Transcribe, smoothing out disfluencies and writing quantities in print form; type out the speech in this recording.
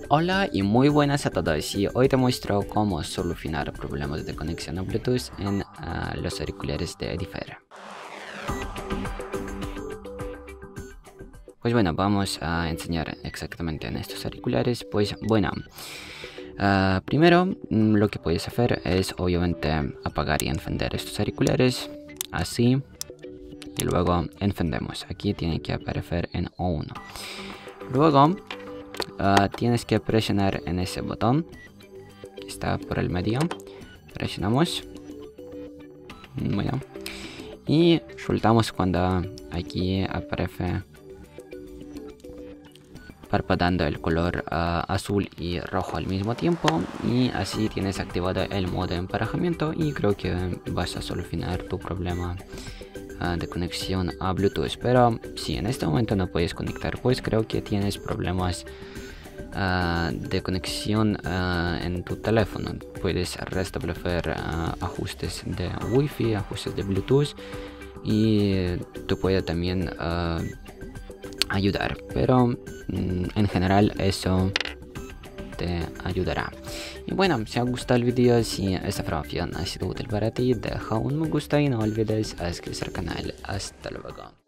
Hola y muy buenas a todos, y hoy te muestro cómo solucionar problemas de conexión a Bluetooth en los auriculares de Edifer. Pues bueno, vamos a enseñar exactamente en estos auriculares. Pues bueno, primero lo que puedes hacer es obviamente apagar y encender estos auriculares, así, y luego encendemos. Aquí tiene que aparecer en O1. Luego tienes que presionar en ese botón que está por el medio. Presionamos, bueno, y soltamos cuando aquí aparece parpadeando el color azul y rojo al mismo tiempo, y así tienes activado el modo de emparejamiento, y creo que vas a solucionar tu problema de conexión a Bluetooth. Pero si en este momento no puedes conectar, pues creo que tienes problemas de conexión en tu teléfono. Puedes restablecer ajustes de Wi-Fi, ajustes de Bluetooth, y te puede también ayudar, pero en general eso te ayudará. Y bueno, si os ha gustado el vídeo, si esta información ha sido útil para ti, deja un me gusta y no olvides suscribirte al canal. Hasta luego.